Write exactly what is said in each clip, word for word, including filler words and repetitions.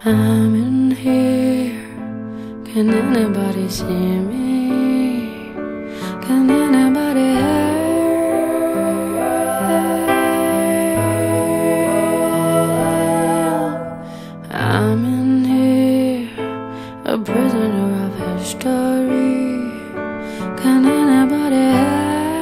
I'm in here. Can anybody see me? Can anybody help? I'm in here, a prisoner of history. Can anybody help?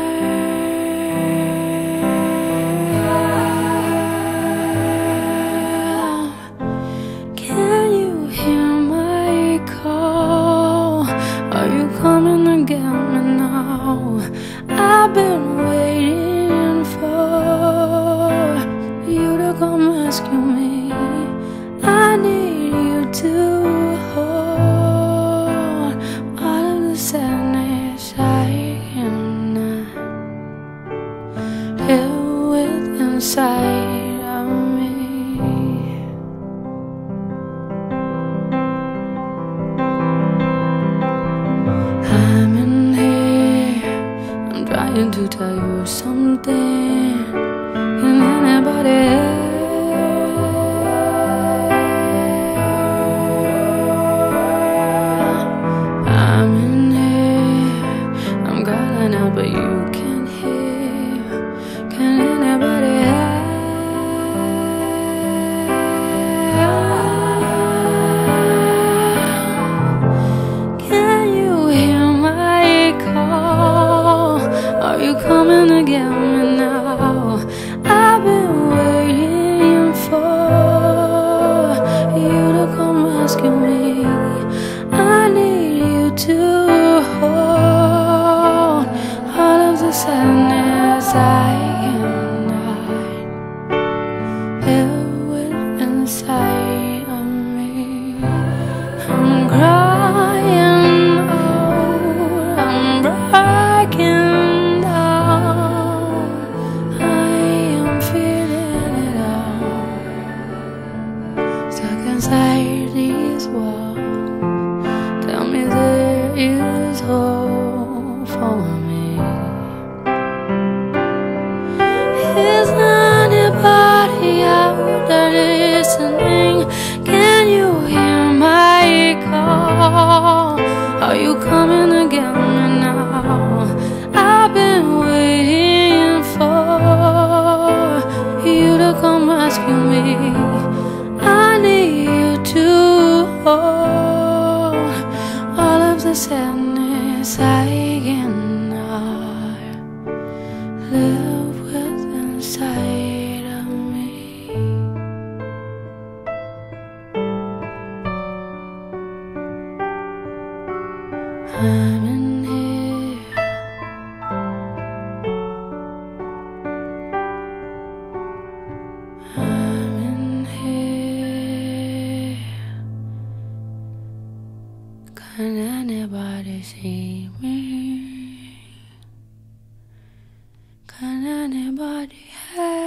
Are you coming to get me now? I've been waiting for you to come rescue me. I need you to hold all of the sadness I cannot deal with inside of me. I'm in here, I'm trying to tell you something. Can anybody help? I'm in here, I'm calling out but you can't hear. Can anybody help? Are you coming to get me now? I've been waiting for you to come rescue me. I need you to hold all of the sadness I cannot deal with inside of me. I'm crying out, I'm breaking. Inside these walls, tell me there is hope for me. Is anybody out there listening? Can you hear my call? Are you coming to get me now? I've been waiting for you to come rescue me. I need you to hold all of the sadness I cannot live with inside of me. I'm in here. I'm in here. Can anybody see me? Can anybody help?